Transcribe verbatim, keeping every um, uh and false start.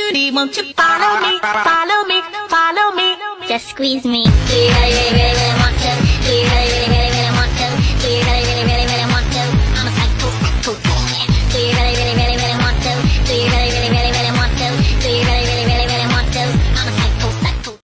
cutie, won't you follow me, follow me, follow me? Just squeeze me. Do you really, really want to? Do you really